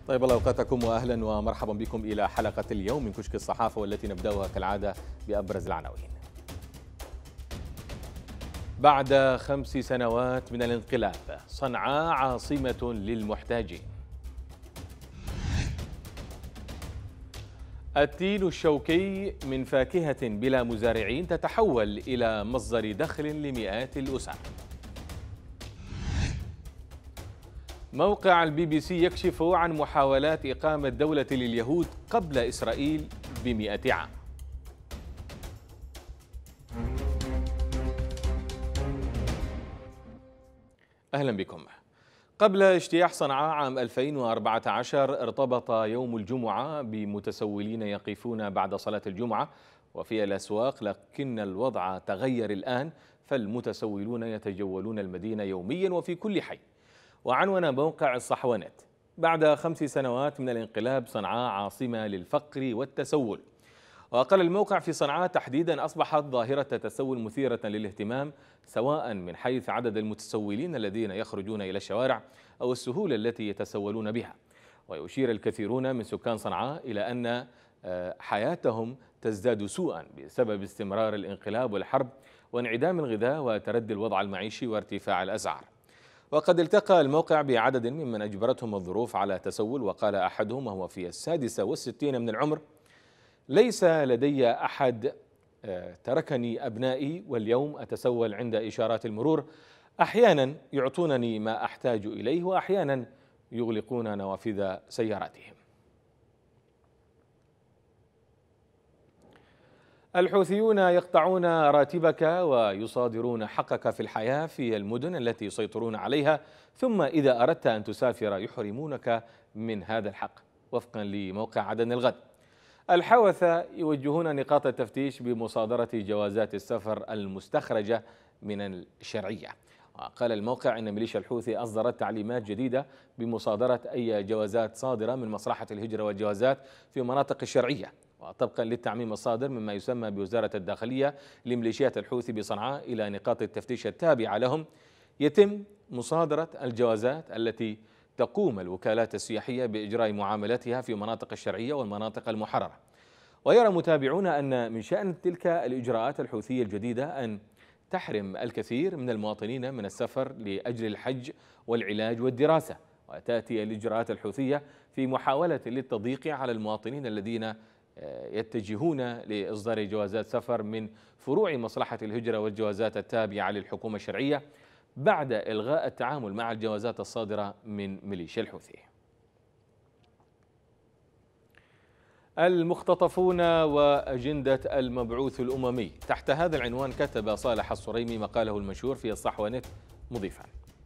طيب الله اوقاتكم واهلا ومرحبا بكم الى حلقه اليوم من كشك الصحافه، والتي نبداها كالعاده بابرز العناوين. بعد 5 سنوات من الانقلاب، صنعاء عاصمه للمحتاجين. التين الشوكي من فاكهه بلا مزارعين تتحول الى مصدر دخل لمئات الاسر. موقع الBBC يكشف عن محاولات إقامة دولة لليهود قبل إسرائيل ب100 عام. أهلا بكم. قبل اجتياح صنعاء عام 2014 ارتبط يوم الجمعة بمتسولين يقفون بعد صلاة الجمعة وفي الأسواق، لكن الوضع تغير الآن، فالمتسولون يتجولون المدينة يوميا وفي كل حي. وعنون موقع الصحوانت: بعد 5 سنوات من الانقلاب، صنعاء عاصمة للفقر والتسول. وقال الموقع: في صنعاء تحديدا أصبحت ظاهرة التسول مثيرة للاهتمام، سواء من حيث عدد المتسولين الذين يخرجون إلى الشوارع أو السهولة التي يتسولون بها. ويشير الكثيرون من سكان صنعاء إلى أن حياتهم تزداد سوءا بسبب استمرار الانقلاب والحرب وانعدام الغذاء وتردي الوضع المعيشي وارتفاع الأسعار. وقد التقى الموقع بعدد ممن أجبرتهم الظروف على تسول، وقال أحدهم وهو في 66 من العمر: ليس لدي أحد، تركني أبنائي واليوم أتسول عند إشارات المرور، أحيانا يعطونني ما أحتاج إليه وأحيانا يغلقون نوافذ سياراتهم. الحوثيون يقطعون راتبك ويصادرون حقك في الحياة في المدن التي يسيطرون عليها، ثم إذا أردت أن تسافر يحرمونك من هذا الحق، وفقا لموقع عدن الغد. الحوثة يوجهون نقاط التفتيش بمصادرة جوازات السفر المستخرجة من الشرعية. وقال الموقع إن ميليشيا الحوثي أصدرت تعليمات جديدة بمصادرة أي جوازات صادرة من مصلحة الهجرة والجوازات في مناطق الشرعية، وطبقا للتعميم الصادر مما يسمى بوزارة الداخلية لميليشيات الحوثي بصنعاء إلى نقاط التفتيش التابعة لهم، يتم مصادرة الجوازات التي تقوم الوكالات السياحية بإجراء معاملاتها في مناطق الشرعية والمناطق المحررة. ويرى متابعون أن من شأن تلك الإجراءات الحوثية الجديدة أن تحرم الكثير من المواطنين من السفر لأجل الحج والعلاج والدراسة، وتأتي الإجراءات الحوثية في محاولة للتضييق على المواطنين الذين يتجهون لإصدار جوازات سفر من فروع مصلحة الهجرة والجوازات التابعة للحكومة الشرعية بعد إلغاء التعامل مع الجوازات الصادرة من ميليشيا الحوثي. المختطفون وأجندة المبعوث الأممي. تحت هذا العنوان كتب صالح الصريمي مقاله المشهور في الصحوانت مضيفا: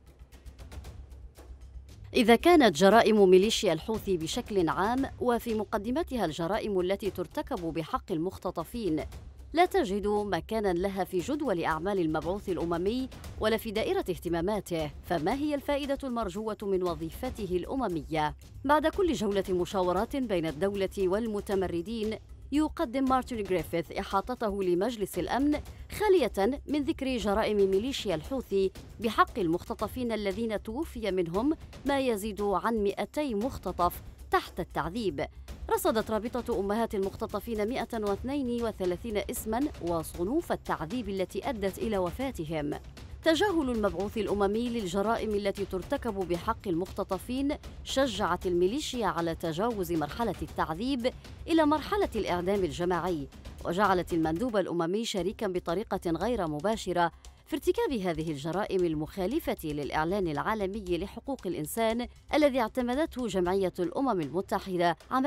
إذا كانت جرائم ميليشيا الحوثي بشكل عام وفي مقدمتها الجرائم التي ترتكب بحق المختطفين لا تجد مكانا لها في جدول أعمال المبعوث الأممي ولا في دائرة اهتماماته، فما هي الفائدة المرجوة من وظيفته الأممية؟ بعد كل جولة مشاورات بين الدولة والمتمردين، يقدم مارتن غريفيث إحاطته لمجلس الأمن خالية من ذكر جرائم ميليشيا الحوثي بحق المختطفين الذين توفي منهم ما يزيد عن 200 مختطف تحت التعذيب. رصدت رابطة أمهات المختطفين 132 اسماً وصنوف التعذيب التي أدت إلى وفاتهم. تجاهل المبعوث الأممي للجرائم التي ترتكب بحق المختطفين شجعت الميليشيا على تجاوز مرحلة التعذيب إلى مرحلة الإعدام الجماعي، وجعلت المندوب الأممي شريكاً بطريقة غير مباشرة في ارتكاب هذه الجرائم المخالفة للإعلان العالمي لحقوق الإنسان الذي اعتمدته جمعية الأمم المتحدة عام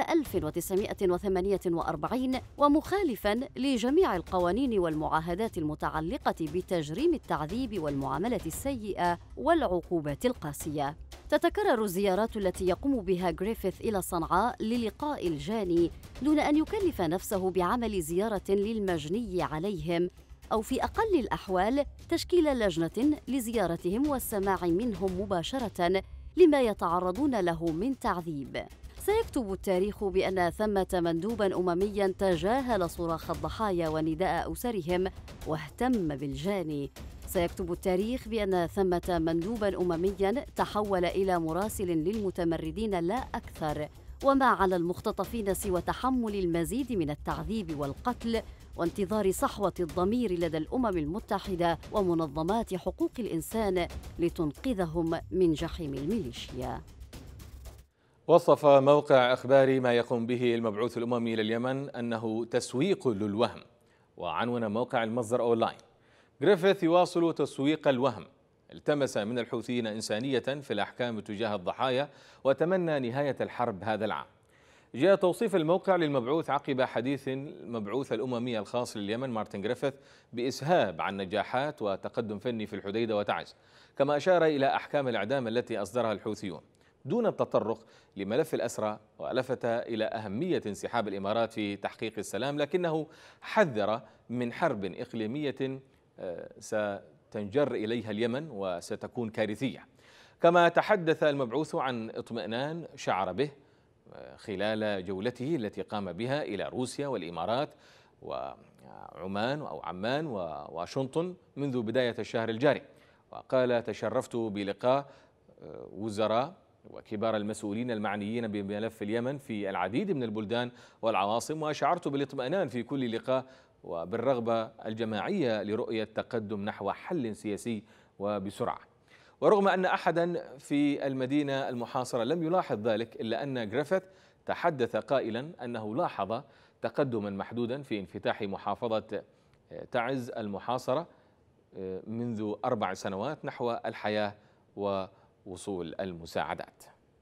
1948، ومخالفاً لجميع القوانين والمعاهدات المتعلقة بتجريم التعذيب والمعاملة السيئة والعقوبات القاسية. تتكرر الزيارات التي يقوم بها غريفيث إلى صنعاء للقاء الجاني دون أن يكلف نفسه بعمل زيارة للمجني عليهم، أو في أقل الأحوال تشكيل لجنة لزيارتهم والسماع منهم مباشرة لما يتعرضون له من تعذيب. سيكتب التاريخ بأن ثمة مندوبا أمميا تجاهل صراخ الضحايا ونداء أسرهم واهتم بالجاني. سيكتب التاريخ بأن ثمة مندوبا أمميا تحول إلى مراسل للمتمردين لا أكثر، وما على المختطفين سوى تحمل المزيد من التعذيب والقتل وانتظار صحوة الضمير لدى الأمم المتحدة ومنظمات حقوق الإنسان لتنقذهم من جحيم الميليشيا. وصف موقع إخباري ما يقوم به المبعوث الأممي لليمن أنه تسويق للوهم، وعنون موقع المصدر أونلاين: غريفيث يواصل تسويق الوهم، التمس من الحوثيين إنسانية في الأحكام تجاه الضحايا وتمنى نهاية الحرب هذا العام. جاء توصيف الموقع للمبعوث عقب حديث المبعوث الأممي الخاص لليمن مارتن غريفيث بإسهاب عن نجاحات وتقدم فني في الحديدة وتعز، كما أشار إلى أحكام الإعدام التي أصدرها الحوثيون دون التطرق لملف الأسرى، ولفت إلى أهمية انسحاب الإمارات في تحقيق السلام، لكنه حذر من حرب إقليمية ستنجر إليها اليمن وستكون كارثية. كما تحدث المبعوث عن اطمئنان شعر به خلال جولته التي قام بها إلى روسيا والإمارات وعمان أو عمان وواشنطن منذ بداية الشهر الجاري، وقال: تشرفت بلقاء وزراء وكبار المسؤولين المعنيين بملف اليمن في العديد من البلدان والعواصم، وشعرت بالاطمئنان في كل لقاء وبالرغبة الجماعية لرؤية تقدم نحو حل سياسي وبسرعة. ورغم أن أحدا في المدينة المحاصرة لم يلاحظ ذلك، إلا أن غريفيث تحدث قائلا أنه لاحظ تقدما محدودا في انفتاح محافظة تعز المحاصرة منذ 4 سنوات نحو الحياة ووصول المساعدات.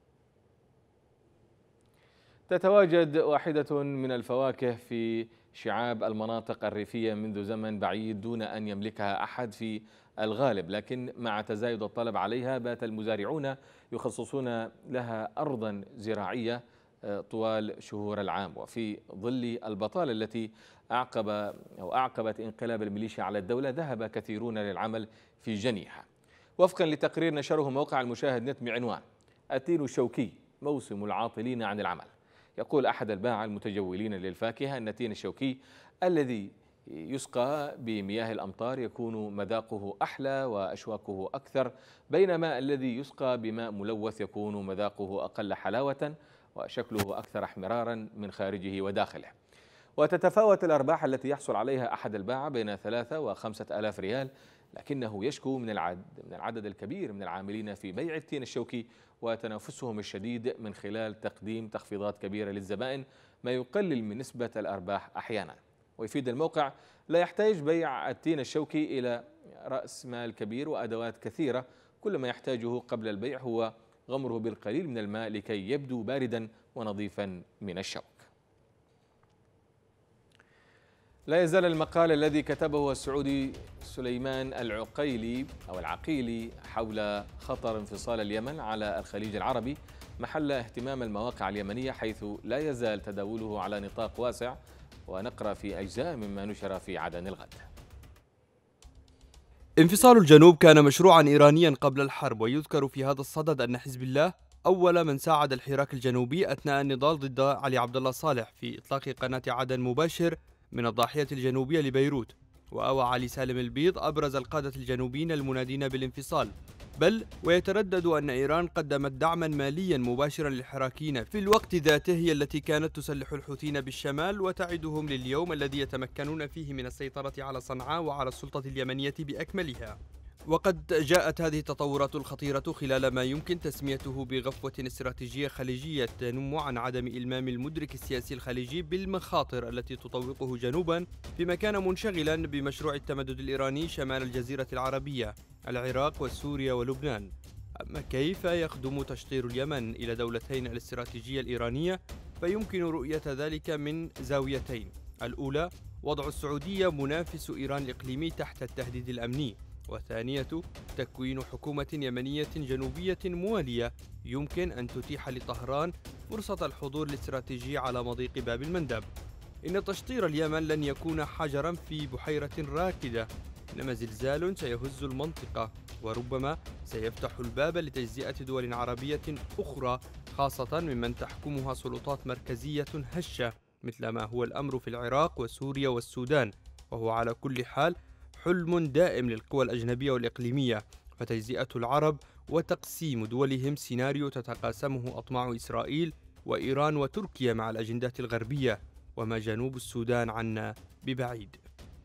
تتواجد واحدة من الفواكه في شعاب المناطق الريفية منذ زمن بعيد دون أن يملكها أحد في الغالب، لكن مع تزايد الطلب عليها بات المزارعون يخصصون لها أرضا زراعية طوال شهور العام. وفي ظل البطالة التي أعقبت انقلاب الميليشيا على الدولة، ذهب كثيرون للعمل في جنيها. وفقا لتقرير نشره موقع المشاهد نت بعنوان التين الشوكي موسم العاطلين عن العمل، يقول أحد الباعة المتجولين للفاكهة أن التين الشوكي الذي يسقى بمياه الأمطار يكون مذاقه أحلى وأشواكه أكثر، بينما الذي يسقى بماء ملوث يكون مذاقه أقل حلاوة وشكله أكثر احمرارا من خارجه وداخله. وتتفاوت الأرباح التي يحصل عليها أحد الباعة بين 3 و5 آلاف ريال، لكنه يشكو من العدد الكبير من العاملين في بيع التين الشوكي وتنافسهم الشديد من خلال تقديم تخفيضات كبيرة للزبائن، ما يقلل من نسبة الأرباح أحيانا. ويفيد الموقع: لا يحتاج بيع التين الشوكي إلى رأس مال كبير وأدوات كثيرة، كل ما يحتاجه قبل البيع هو غمره بالقليل من الماء لكي يبدو باردا ونظيفا من الشوك. لا يزال المقال الذي كتبه السعودي سليمان العقيلي حول خطر انفصال اليمن على الخليج العربي محل اهتمام المواقع اليمنية، حيث لا يزال تداوله على نطاق واسع، ونقرأ في أجزاء مما نشر في عدن الغد. انفصال الجنوب كان مشروعا إيرانيا قبل الحرب، ويذكر في هذا الصدد أن حزب الله أول من ساعد الحراك الجنوبي أثناء النضال ضد علي عبد الله صالح في إطلاق قناة عدن مباشر من الضاحية الجنوبية لبيروت. وأوى علي سالم البيض أبرز القادة الجنوبيين المنادين بالانفصال، بل ويتردد أن إيران قدمت دعما ماليا مباشرا للحراكيين في الوقت ذاته، هي التي كانت تسلح الحوثيين بالشمال وتعدهم لليوم الذي يتمكنون فيه من السيطرة على صنعاء وعلى السلطة اليمنية بأكملها. وقد جاءت هذه التطورات الخطيرة خلال ما يمكن تسميته بغفوة استراتيجية خليجية تنم عن عدم إلمام المدرك السياسي الخليجي بالمخاطر التي تطوقه جنوبا، فيما كان منشغلا بمشروع التمدد الإيراني شمال الجزيرة العربية، العراق وسوريا ولبنان. أما كيف يخدم تشطير اليمن إلى دولتين الاستراتيجية الإيرانية، فيمكن رؤية ذلك من زاويتين: الأولى وضع السعودية منافس إيران الإقليمي تحت التهديد الأمني، والثانية تكوين حكومة يمنية جنوبية موالية يمكن أن تتيح لطهران فرصة الحضور الاستراتيجي على مضيق باب المندب. إن تشطير اليمن لن يكون حجرا في بحيرة راكدة، إنما زلزال سيهز المنطقة، وربما سيفتح الباب لتجزئة دول عربية أخرى خاصة ممن تحكمها سلطات مركزية هشة مثل ما هو الأمر في العراق وسوريا والسودان، وهو على كل حال حلم دائم للقوى الأجنبية والإقليمية، فتجزئة العرب وتقسيم دولهم سيناريو تتقاسمه أطماع إسرائيل وإيران وتركيا مع الأجندات الغربية، وما جنوب السودان عنا ببعيد.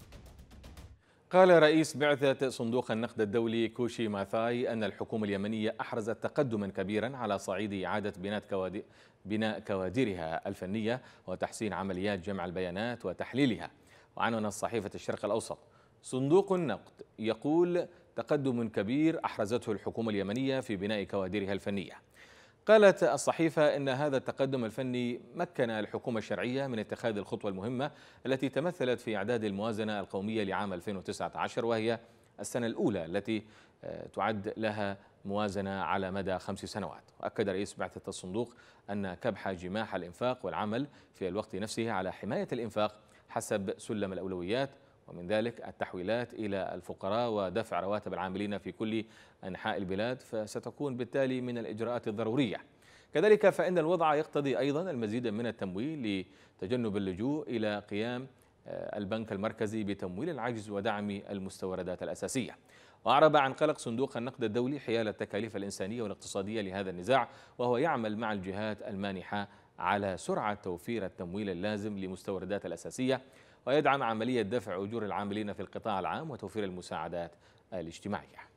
قال رئيس بعثة صندوق النقد الدولي كوشي ماثاي أن الحكومة اليمنية أحرزت تقدما كبيرا على صعيد إعادة بناء كوادرها الفنية وتحسين عمليات جمع البيانات وتحليلها. وعنون الصحيفة الشرق الأوسط: صندوق النقد يقول تقدم كبير أحرزته الحكومة اليمنية في بناء كوادرها الفنية. قالت الصحيفة إن هذا التقدم الفني مكن الحكومة الشرعية من اتخاذ الخطوة المهمة التي تمثلت في إعداد الموازنة القومية لعام 2019، وهي السنة الأولى التي تعد لها موازنة على مدى 5 سنوات. وأكد رئيس بعثة الصندوق أن كبح جماح الإنفاق والعمل في الوقت نفسه على حماية الإنفاق حسب سلم الأولويات، ومن ذلك التحويلات إلى الفقراء ودفع رواتب العاملين في كل أنحاء البلاد، فستكون بالتالي من الإجراءات الضرورية. كذلك فإن الوضع يقتضي أيضا المزيد من التمويل لتجنب اللجوء إلى قيام البنك المركزي بتمويل العجز ودعم المستوردات الأساسية. وأعرب عن قلق صندوق النقد الدولي حيال التكاليف الإنسانية والاقتصادية لهذا النزاع، وهو يعمل مع الجهات المانحة على سرعة توفير التمويل اللازم لمستوردات الأساسية، ويدعم عملية دفع أجور العاملين في القطاع العام وتوفير المساعدات الاجتماعية.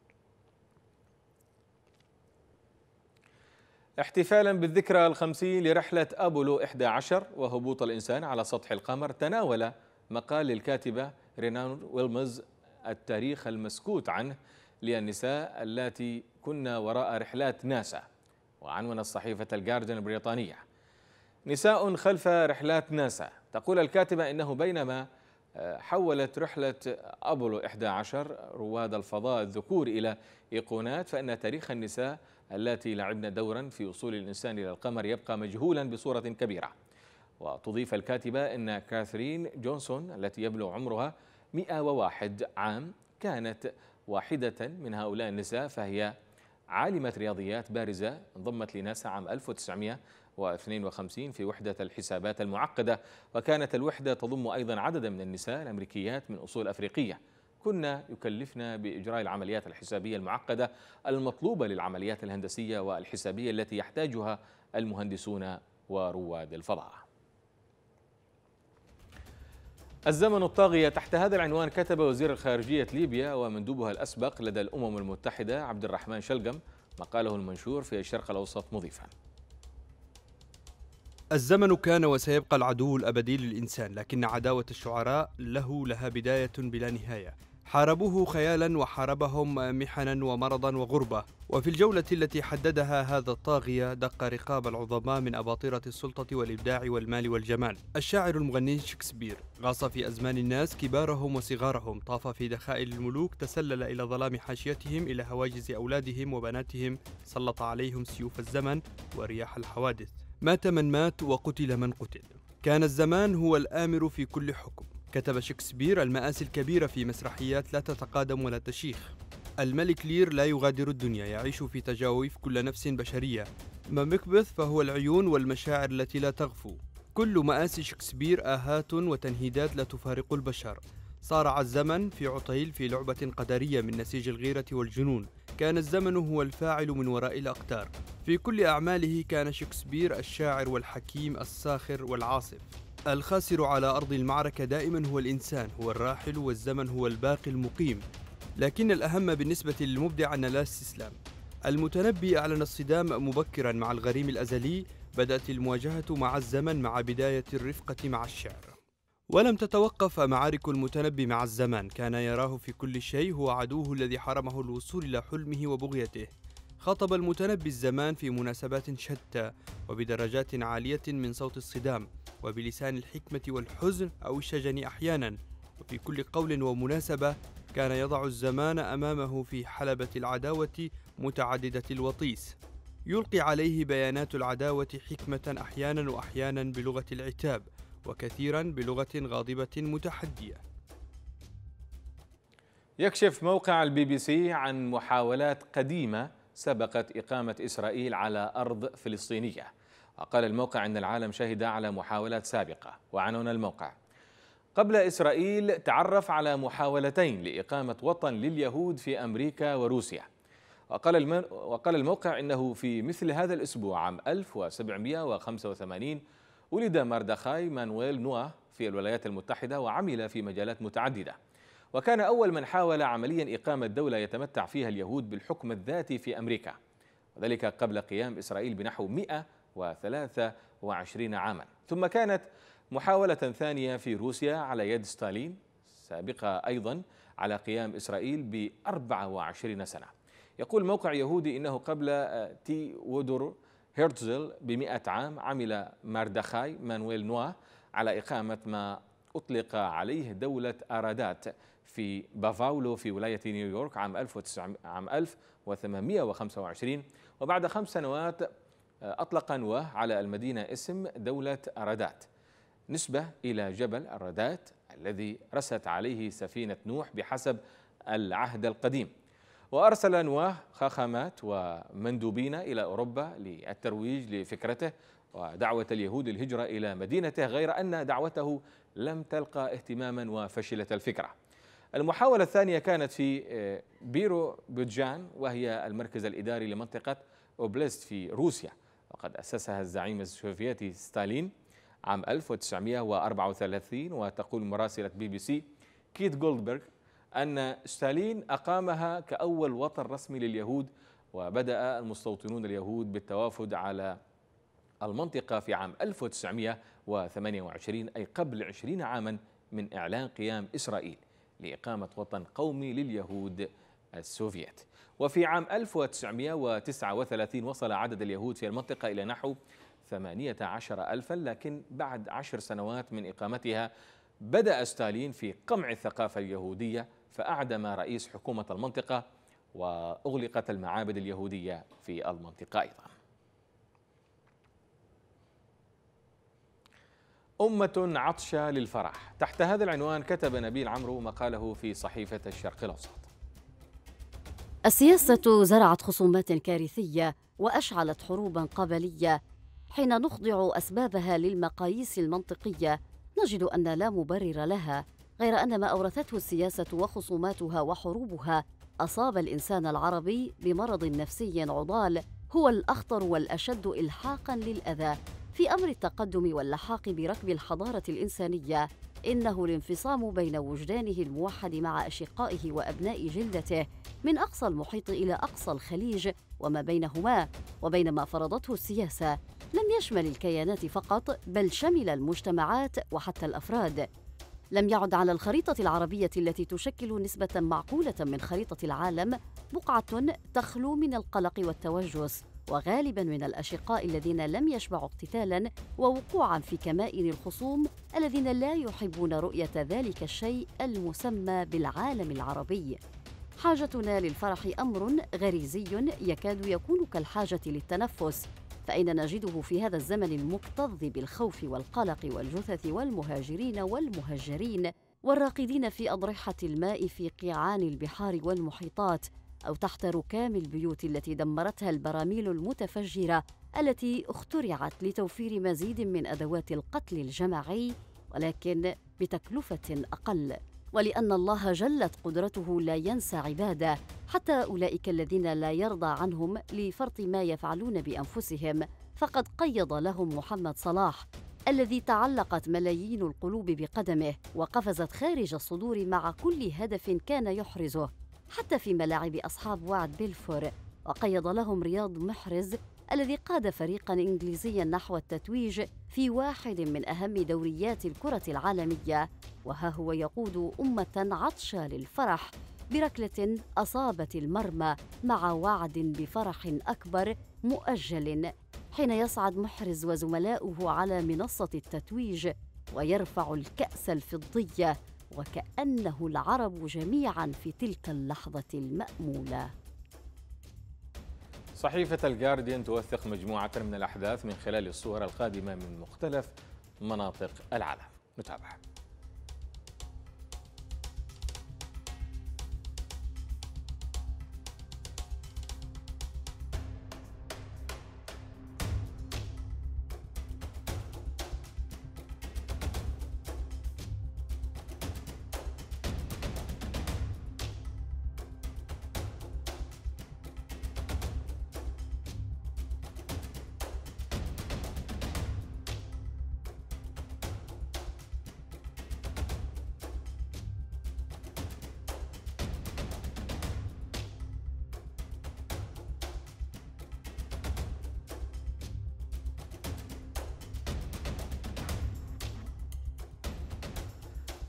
احتفالا بالذكرى ال50 لرحلة أبولو 11 وهبوط الإنسان على سطح القمر، تناول مقال للكاتبة رينان ويلمز التاريخ المسكوت عنه للنساء اللاتي كن وراء رحلات ناسا. وعنون الصحيفة الجارديان البريطانية: نساء خلف رحلات ناسا. تقول الكاتبة إنه بينما حولت رحلة أبولو 11 رواد الفضاء الذكور إلى إيقونات، فإن تاريخ النساء اللاتي لعبن دورا في وصول الإنسان إلى القمر يبقى مجهولا بصورة كبيرة. وتضيف الكاتبة أن كاثرين جونسون التي يبلغ عمرها 101 عام كانت واحدة من هؤلاء النساء، فهي عالمة رياضيات بارزة انضمت لناسا عام 1952 في وحدة الحسابات المعقدة، وكانت الوحدة تضم أيضا عددا من النساء الأمريكيات من أصول أفريقية كنا يكلفنا بإجراء العمليات الحسابية المعقدة المطلوبة للعمليات الهندسية والحسابية التي يحتاجها المهندسون ورواد الفضاء. الزمن الطاغية. تحت هذا العنوان كتب وزير الخارجية ليبيا ومندوبها الأسبق لدى الأمم المتحدة عبد الرحمن شلقم مقاله المنشور في الشرق الأوسط مضيفا: الزمن كان وسيبقى العدو الأبدي للإنسان، لكن عداوة الشعراء لها بداية بلا نهاية. حاربوه خيالا وحاربهم محنا ومرضا وغربة، وفي الجولة التي حددها هذا الطاغية دق رقاب العظماء من أباطرة السلطة والإبداع والمال والجمال. الشاعر المغني شكسبير غاص في أزمان الناس كبارهم وصغارهم، طاف في دخائل الملوك، تسلل إلى ظلام حاشيتهم، إلى هواجز أولادهم وبناتهم، سلط عليهم سيوف الزمن ورياح الحوادث. مات من مات وقتل من قتل. كان الزمان هو الآمر في كل حكم. كتب شكسبير المآسي الكبيرة في مسرحيات لا تتقادم ولا تشيخ. الملك لير لا يغادر الدنيا، يعيش في تجاويف كل نفس بشرية. أما مكبث فهو العيون والمشاعر التي لا تغفو. كل مآسي شكسبير آهات وتنهيدات لا تفارق البشر. صارع الزمن في عطيل في لعبة قدرية من نسيج الغيرة والجنون. كان الزمن هو الفاعل من وراء الأقدار. في كل أعماله كان شكسبير الشاعر والحكيم الساخر والعاصف. الخاسر على أرض المعركة دائما هو الإنسان، هو الراحل، والزمن هو الباقي المقيم. لكن الأهم بالنسبة للمبدع أن لا استسلام. المتنبي أعلن الصدام مبكرا مع الغريم الأزلي. بدأت المواجهة مع الزمن مع بداية الرفقة مع الشعر. ولم تتوقف معارك المتنبي مع الزمان. كان يراه في كل شيء هو عدوه الذي حرمه الوصول إلى حلمه وبغيته. خاطب المتنبي الزمان في مناسبات شتى وبدرجات عالية من صوت الصدام، وبلسان الحكمة والحزن أو الشجن أحيانا. وفي كل قول ومناسبة كان يضع الزمان أمامه في حلبة العداوة متعددة الوطيس، يلقي عليه بيانات العداوة حكمة أحيانا، وأحيانا بلغة العتاب، وكثيرا بلغة غاضبة متحدية. يكشف موقع الBBC عن محاولات قديمة سبقت إقامة إسرائيل على أرض فلسطينية. وقال الموقع أن العالم شهد على محاولات سابقة. وعنون الموقع: قبل إسرائيل تعرف على محاولتين لإقامة وطن لليهود في أمريكا وروسيا. وقال الموقع إنه في مثل هذا الأسبوع عام 1785 ولد مردخاي مانويل نواه في الولايات المتحدة، وعمل في مجالات متعددة، وكان أول من حاول عمليا إقامة دولة يتمتع فيها اليهود بالحكم الذاتي في أمريكا، وذلك قبل قيام إسرائيل بنحو 123 عاما. ثم كانت محاولة ثانية في روسيا على يد ستالين، سابقة أيضا على قيام إسرائيل ب 24 سنة. يقول موقع يهودي إنه قبل تيودور هيرتزل ب100 عام عمل مردخاي مانويل نواه على إقامة ما أطلق عليه دولة أرادات في بافاولو في ولاية نيويورك عام 1825. وبعد 5 سنوات أطلق نواه على المدينة اسم دولة أرادات نسبة إلى جبل أرادات الذي رست عليه سفينة نوح بحسب العهد القديم. وأرسل نواه خاخامات ومندوبين إلى أوروبا للترويج لفكرته ودعوة اليهود الهجرة إلى مدينته، غير أن دعوته لم تلقى اهتماما وفشلت الفكرة. المحاولة الثانية كانت في بيرو بوجان، وهي المركز الإداري لمنطقة أوبلست في روسيا، وقد أسسها الزعيم السوفيتي ستالين عام 1934. وتقول مراسلة BBC كيت جولدبرغ أن ستالين أقامها كأول وطن رسمي لليهود، وبدأ المستوطنون اليهود بالتوافد على المنطقة في عام 1928، أي قبل 20 عاما من إعلان قيام إسرائيل لإقامة وطن قومي لليهود السوفيت. وفي عام 1939 وصل عدد اليهود في المنطقة إلى نحو 18,000، لكن بعد 10 سنوات من إقامتها بدأ ستالين في قمع الثقافة اليهودية، فأعدم رئيس حكومة المنطقة وأغلقت المعابد اليهودية في المنطقة أيضا. أمة عطشة للفرح، تحت هذا العنوان كتب نبيل عمرو مقاله في صحيفة الشرق الأوسط. السياسة زرعت خصومات كارثية وأشعلت حروبا قبلية. حين نخضع أسبابها للمقاييس المنطقية نجد أن لا مبرر لها، غير أن ما أورثته السياسة وخصوماتها وحروبها أصاب الإنسان العربي بمرض نفسي عضال هو الأخطر والأشد إلحاقاً للأذى في أمر التقدم واللحاق بركب الحضارة الإنسانية. إنه الانفصام بين وجدانه الموحد مع أشقائه وأبناء جلدته من أقصى المحيط إلى أقصى الخليج وما بينهما، وبين ما فرضته السياسة لم يشمل الكيانات فقط بل شمل المجتمعات وحتى الأفراد. لم يعد على الخريطة العربية التي تشكل نسبة معقولة من خريطة العالم بقعة تخلو من القلق والتوجس، وغالباً من الأشقاء الذين لم يشبعوا اقتتالاً ووقوعاً في كمائن الخصوم الذين لا يحبون رؤية ذلك الشيء المسمى بالعالم العربي. حاجتنا للفرح أمر غريزي يكاد يكون كالحاجة للتنفس، فأين نجده في هذا الزمن المكتظ بالخوف والقلق والجثث والمهاجرين والمهجرين والراقدين في أضرحة الماء في قيعان البحار والمحيطات، أو تحت ركام البيوت التي دمرتها البراميل المتفجرة التي اخترعت لتوفير مزيد من أدوات القتل الجماعي ولكن بتكلفة أقل. ولأن الله جلت قدرته لا ينسى عباده، حتى أولئك الذين لا يرضى عنهم لفرط ما يفعلون بأنفسهم، فقد قيض لهم محمد صلاح الذي تعلقت ملايين القلوب بقدمه وقفزت خارج الصدور مع كل هدف كان يحرزه، حتى في ملاعب أصحاب وعد بلفور. وقيض لهم رياض محرز الذي قاد فريقاً إنجليزياً نحو التتويج في واحد من أهم دوريات الكرة العالمية، وها هو يقود أمة عطشة للفرح بركلة أصابت المرمى مع وعد بفرح أكبر مؤجل، حين يصعد محرز وزملاؤه على منصة التتويج ويرفع الكأس الفضية وكأنه العرب جميعاً في تلك اللحظة المأمولة. صحيفة الجارديان توثق مجموعة من الأحداث من خلال الصور القادمة من مختلف مناطق العالم. نتابع.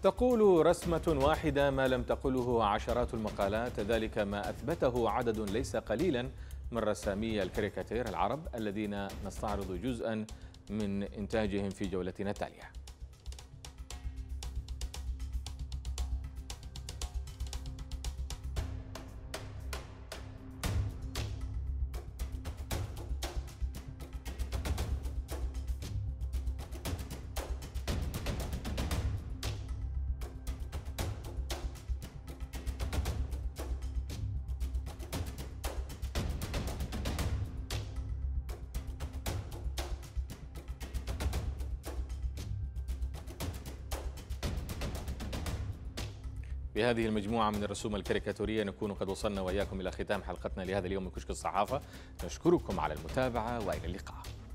تقول رسمة واحدة ما لم تقله عشرات المقالات، ذلك ما أثبته عدد ليس قليلا من رسامي الكاريكاتير العرب الذين نستعرض جزءا من إنتاجهم في جولتنا التالية. بهذه المجموعة من الرسوم الكاريكاتورية نكون قد وصلنا وإياكم إلى ختام حلقتنا لهذا اليوم من كشك الصحافة. نشكركم على المتابعة وإلى اللقاء.